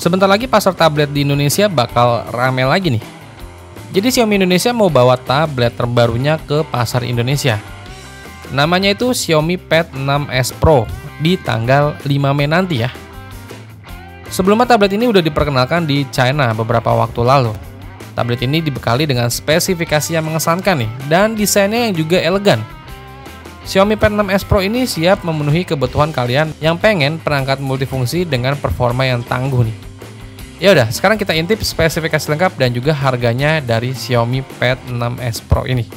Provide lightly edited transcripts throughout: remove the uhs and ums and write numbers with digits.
Sebentar lagi pasar tablet di Indonesia bakal rame lagi nih. Jadi Xiaomi Indonesia mau bawa tablet terbarunya ke pasar Indonesia. Namanya itu Xiaomi Pad 6s Pro di tanggal 5 Mei nanti ya. Sebelumnya tablet ini udah diperkenalkan di China beberapa waktu lalu. Tablet ini dibekali dengan spesifikasi yang mengesankan nih, dan desainnya yang juga elegan. Xiaomi Pad 6s Pro ini siap memenuhi kebutuhan kalian yang pengen perangkat multifungsi dengan performa yang tangguh nih. Ya udah, sekarang kita intip spesifikasi lengkap dan juga harganya dari Xiaomi Pad 6s Pro ini.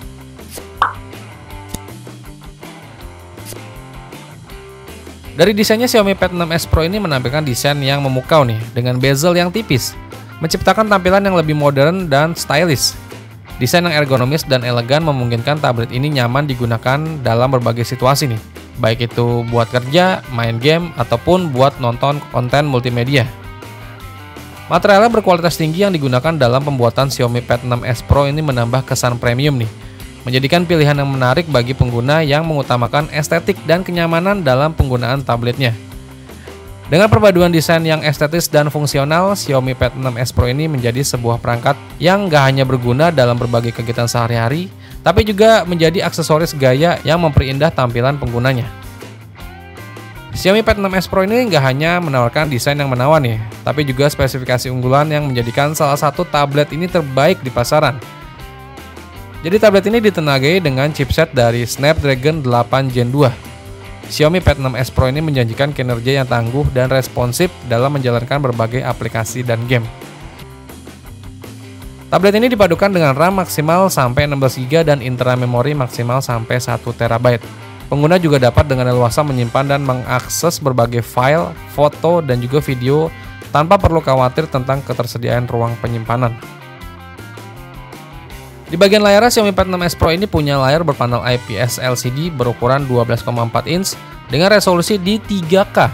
Dari desainnya, Xiaomi Pad 6s Pro ini menampilkan desain yang memukau nih, dengan bezel yang tipis, menciptakan tampilan yang lebih modern dan stylish. Desain yang ergonomis dan elegan memungkinkan tablet ini nyaman digunakan dalam berbagai situasi nih, baik itu buat kerja, main game, ataupun buat nonton konten multimedia. Materialnya berkualitas tinggi yang digunakan dalam pembuatan Xiaomi Pad 6s Pro ini menambah kesan premium nih, menjadikan pilihan yang menarik bagi pengguna yang mengutamakan estetik dan kenyamanan dalam penggunaan tabletnya. Dengan perpaduan desain yang estetis dan fungsional, Xiaomi Pad 6s Pro ini menjadi sebuah perangkat yang gak hanya berguna dalam berbagai kegiatan sehari-hari, tapi juga menjadi aksesoris gaya yang memperindah tampilan penggunanya. Xiaomi Pad 6s Pro ini gak hanya menawarkan desain yang menawan nih, tapi juga spesifikasi unggulan yang menjadikan salah satu tablet ini terbaik di pasaran. Jadi tablet ini ditenagai dengan chipset dari Snapdragon 8 Gen 2. Xiaomi Pad 6s Pro ini menjanjikan kinerja yang tangguh dan responsif dalam menjalankan berbagai aplikasi dan game. Tablet ini dipadukan dengan RAM maksimal sampai 16GB dan internal memori maksimal sampai 1TB. Pengguna juga dapat dengan leluasa menyimpan dan mengakses berbagai file, foto, dan juga video tanpa perlu khawatir tentang ketersediaan ruang penyimpanan. Di bagian layarnya, Xiaomi Pad 6s Pro ini punya layar berpanel IPS LCD berukuran 12,4 inch dengan resolusi di 3K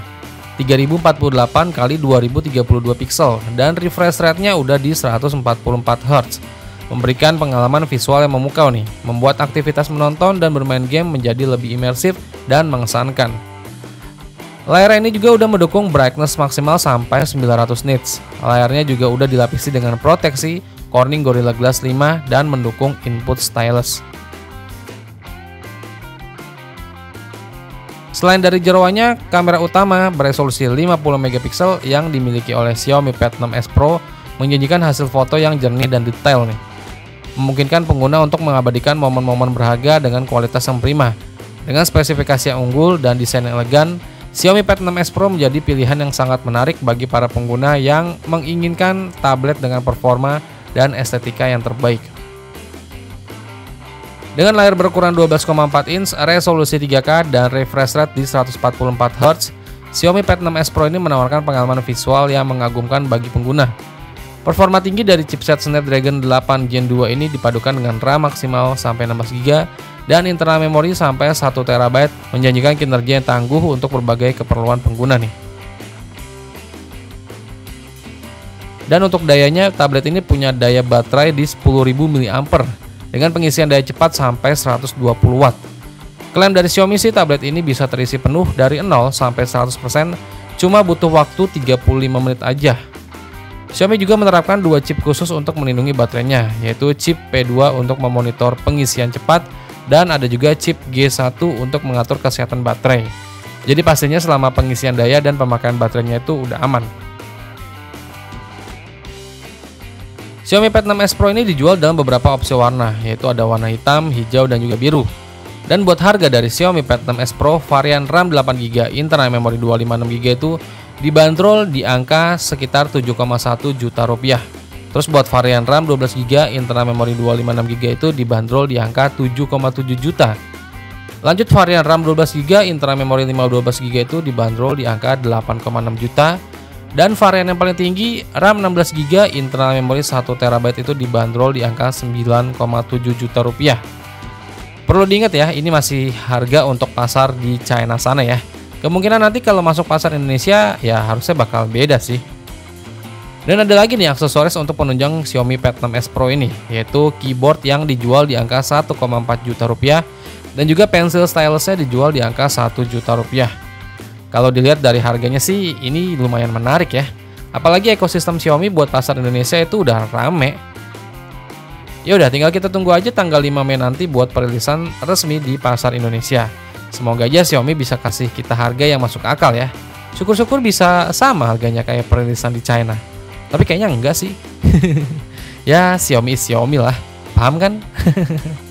3048x2032 pixel dan refresh rate-nya udah di 144Hz, memberikan pengalaman visual yang memukau nih, membuat aktivitas menonton dan bermain game menjadi lebih imersif dan mengesankan. Layar ini juga udah mendukung brightness maksimal sampai 900 nits. Layarnya juga udah dilapisi dengan proteksi Corning Gorilla Glass 5 dan mendukung input stylus. Selain dari jeroannya, kamera utama beresolusi 50MP yang dimiliki oleh Xiaomi Pad 6s Pro menjanjikan hasil foto yang jernih dan detail nih, memungkinkan pengguna untuk mengabadikan momen-momen berharga dengan kualitas yang prima. Dengan spesifikasi yang unggul dan desain yang elegan, Xiaomi Pad 6s Pro menjadi pilihan yang sangat menarik bagi para pengguna yang menginginkan tablet dengan performa dan estetika yang terbaik. Dengan layar berukuran 12,4 inch, resolusi 3K dan refresh rate di 144Hz, Xiaomi Pad 6s Pro ini menawarkan pengalaman visual yang mengagumkan bagi pengguna. Performa tinggi dari chipset Snapdragon 8 Gen 2 ini dipadukan dengan RAM maksimal sampai 16GB dan internal memori sampai 1TB, menjanjikan kinerja yang tangguh untuk berbagai keperluan pengguna nih. Dan untuk dayanya, tablet ini punya daya baterai di 10.000 mAh dengan pengisian daya cepat sampai 120 Watt. Klaim dari Xiaomi sih, tablet ini bisa terisi penuh dari 0 sampai 100% cuma butuh waktu 35 menit aja. Xiaomi juga menerapkan 2 chip khusus untuk melindungi baterainya, yaitu chip P2 untuk memonitor pengisian cepat dan ada juga chip G1 untuk mengatur kesehatan baterai. Jadi pastinya selama pengisian daya dan pemakaian baterainya itu udah aman. Xiaomi Pad 6s Pro ini dijual dalam beberapa opsi warna, yaitu ada warna hitam, hijau, dan juga biru. Dan buat harga dari Xiaomi Pad 6s Pro, varian RAM 8GB, internal memori 256GB itu dibanderol di angka sekitar 7,1 juta rupiah. Terus buat varian RAM 12GB, internal memori 256GB itu dibanderol di angka 7,7 juta. Lanjut varian RAM 12GB, internal memori 512GB itu dibanderol di angka 8,6 juta. Dan varian yang paling tinggi, RAM 16GB, internal memori 1TB itu dibanderol di angka 9,7 juta rupiah. Perlu diingat ya, ini masih harga untuk pasar di China sana ya. Kemungkinan nanti kalau masuk pasar Indonesia, ya harusnya bakal beda sih. Dan ada lagi nih aksesoris untuk penunjang Xiaomi Pad 6s Pro ini, yaitu keyboard yang dijual di angka 1,4 juta rupiah, dan juga pensil stylusnya dijual di angka 1 juta rupiah. Kalau dilihat dari harganya sih ini lumayan menarik ya. Apalagi ekosistem Xiaomi buat pasar Indonesia itu udah rame. Ya udah, tinggal kita tunggu aja tanggal 5 Mei nanti buat perilisan resmi di pasar Indonesia. Semoga aja Xiaomi bisa kasih kita harga yang masuk akal ya. Syukur-syukur bisa sama harganya kayak perilisan di China. Tapi kayaknya enggak sih. Ya, Xiaomi is Xiaomi lah. Paham kan?